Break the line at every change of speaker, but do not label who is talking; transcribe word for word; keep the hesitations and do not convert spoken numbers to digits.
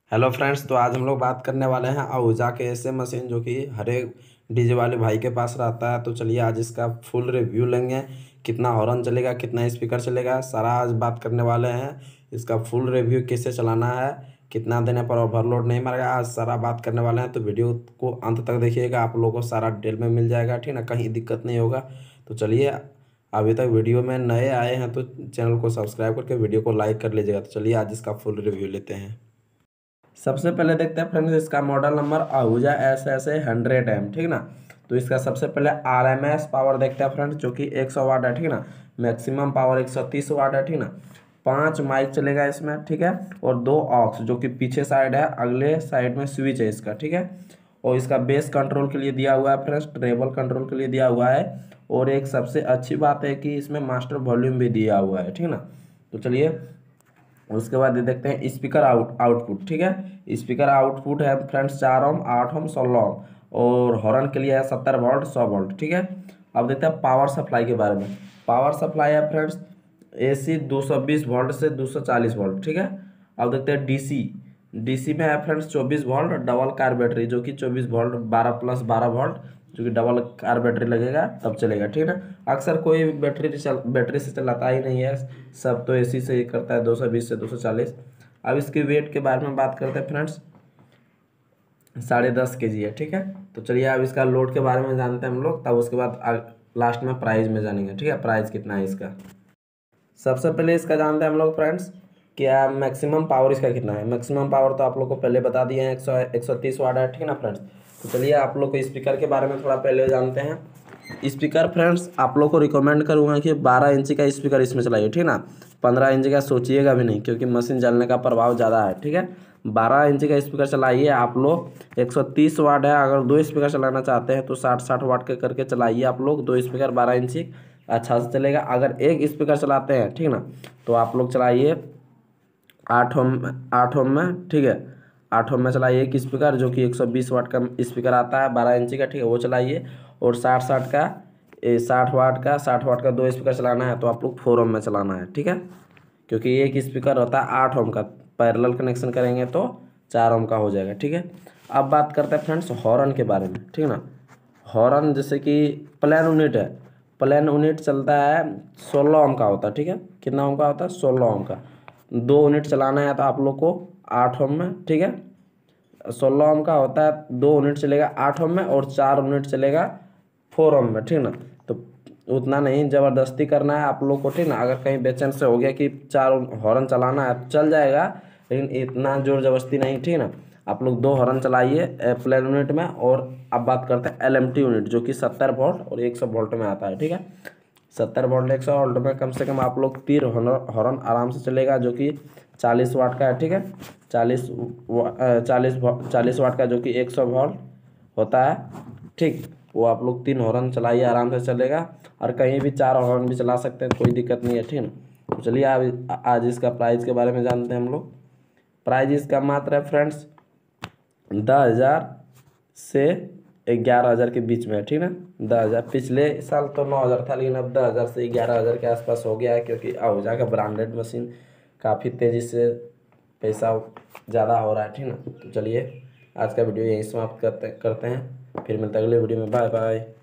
Hello friends, तो आज हम लोग बात करने वाले हैं आहूजा के ऐसे मशीन जो कि हर एक डीजे वाले भाई के पास रहता है। तो चलिए आज इसका फुल रिव्यू लेंगे, कितना हॉर्न चलेगा, कितना स्पीकर चलेगा, सारा आज बात करने वाले हैं। इसका फुल रिव्यू कैसे चलाना है, कितना देने पर ओवरलोड नहीं मारेगा, आज सारा बात करने वाले हैं। तो वीडियो को अंत तक देखिएगा, आप लोगों को सारा डिटेल में मिल जाएगा, ठीक ना, कहीं दिक्कत नहीं होगा। तो चलिए, अभी तक वीडियो में नए आए हैं तो चैनल को सब्सक्राइब करके वीडियो को लाइक कर लीजिएगा। तो चलिए आज इसका फुल रिव्यू लेते हैं। सबसे पहले देखते हैं फ्रेंड्स, इसका model number Ahuja S S A hundred M, ठीक ना। तो इसका सबसे पहले आर एम एस पावर देखते हैं फ्रेंड्स, जो कि एक सौ वाट है, ठीक ना। मैक्सिमम पावर एक सौ तीस वाट है, ठीक ना। पांच माइक चलेगा इसमें, ठीक है। और दो ऑक्स जो कि पीछे साइड है, अगले साइड में स्विच है इसका, ठीक है। और इसका बेस कंट्रोल के लिए दिया हुआ है फ्रेंड्स, ट्रेबल कंट्रोल के लिए दिया हुआ है। और एक सबसे अच्छी बात है कि इसमें मास्टर वॉल्यूम भी दिया हुआ है, ठीक ना। तो चलिए उसके बाद ये देखते हैं स्पीकर आउट आउटपुट, ठीक है। स्पीकर आउटपुट है फ्रेंड्स चार ओम, आठ ओम, सोलह ओम। और हॉर्न के लिए है सत्तर वोल्ट, सौ वोल्ट, ठीक है। अब देखते हैं पावर सप्लाई के बारे में। पावर सप्लाई है फ्रेंड्स एसी दो सौ बीस वोल्ट से दो सौ चालीस वोल्ट, ठीक है। अब देखते हैं डीसी। डीसी में है फ्रेंड्स चौबीस वोल्ट डबल कार बैटरी, जो कि चौबीस वोल्ट बारह प्लस बारह वोल्ट, जो कि डबल कार बैटरी लगेगा तब चलेगा, ठीक है ना। अक्सर कोई बैटरी चल बैटरी से चलाता ही नहीं है, सब तो एसी से ही करता है, दो सौ बीस से दो सौ चालीस। अब इसके वेट के बारे में बात करते हैं फ्रेंड्स, साढ़े दस के जी है, ठीक है। तो चलिए अब इसका लोड के बारे में जानते हैं हम लोग, तब उसके बाद लास्ट में प्राइस में जानेंगे, ठीक है, प्राइस कितना है इसका। सबसे पहले इसका जानते हैं हम लोग फ्रेंड्स, क्या मैक्सिमम पावर इसका कितना है। मैक्सिमम पावर तो आप लोग को पहले बता दिए हैं, एक सौ एक सौ तीस वाट है, ठीक है ना फ्रेंड्स। तो चलिए आप लोग को स्पीकर के बारे में थोड़ा पहले जानते हैं। स्पीकर फ्रेंड्स आप लोग को रिकमेंड करूँगा कि बारह इंची का स्पीकर इसमें चलाइए, ठीक ना। पंद्रह इंची का सोचिएगा भी नहीं, क्योंकि मशीन जलने का प्रभाव ज़्यादा है, ठीक है। बारह इंची का स्पीकर चलाइए आप लोग। एक सौ तीस वाट है, अगर दो स्पीकर चलाना चाहते हैं तो साठ साठ वाट के करके चलाइए आप लोग। दो स्पीकर बारह इंची अच्छा से चलेगा। अगर एक स्पीकर चलाते हैं, ठीक ना, तो आप लोग चलाइए आठ ओम आठ ओम में, ठीक है। आठ ओम में चलाइए एक स्पीकर, जो कि एक सौ बीस वाट का स्पीकर आता है बारह इंची का, ठीक है, वो चलाइए। और साठ साठ का साठ वाट का साठ वाट का दो स्पीकर चलाना है तो आप लोग फोर ओम में चलाना है, ठीक है। क्योंकि एक स्पीकर होता है आठ ओम का, पैरेलल कनेक्शन करेंगे तो चार ओम का हो जाएगा, ठीक है। अब बात करते हैं फ्रेंड्स हॉर्न के बारे में, ठीक है ना। हॉर्न जैसे कि प्लेन यूनिट है, प्लेन यूनिट चलता है सोलह ओम का होता है, ठीक है। कितना ओम का होता है, सोलह ओम का। दो यूनिट चलाना है तो आप लोग को आठ ओम में, ठीक है। सोलह ओम का होता है, दो यूनिट चलेगा आठ ओम में और चार यूनिट चलेगा फोर ओम में, ठीक ना। तो उतना नहीं ज़बरदस्ती करना है आप लोग को, ठीक ना। अगर कहीं बेचैन से हो गया कि चार हॉर्न चलाना है चल जाएगा, लेकिन इतना जोर जबरदस्ती नहीं, ठीक ना। आप लोग दो हॉर्न चलाइए प्लेन यूनिट में। और अब बात करते हैं एल एम टी यूनिट, जो कि सत्तर वोल्ट और एक सौ वोल्ट में आता है, ठीक है। सत्तर वोल्ट एक सौ वोल्ट में कम से कम आप लोग तीन हॉर्न आराम से चलेगा, जो कि चालीस वाट का है, ठीक है। चालीस चालीस चालीस वाट का, जो कि एक सौ वोल्ट होता है, ठीक। वो आप लोग तीन हॉर्न चलाइए, आराम से चलेगा। और कहीं भी चार हॉर्न भी चला सकते हैं, कोई दिक्कत नहीं है, ठीक ना। तो चलिए आज आज इसका प्राइस के बारे में जानते हैं हम लोग। प्राइस इसका मात्र है फ्रेंड्स दस हज़ार से ग्यारह हज़ार के बीच में है, ठीक ना। दस हज़ार पिछले साल तो नौ हज़ार था, लेकिन अब दस हज़ार से ग्यारह हज़ार के आसपास हो गया है, क्योंकि आहूजा का ब्रांडेड मशीन काफ़ी तेज़ी से पैसा ज़्यादा हो रहा है, ठीक ना। तो चलिए आज का वीडियो यहीं समाप्त करते करते हैं, फिर मिलते हैं अगले वीडियो में। Bye bye.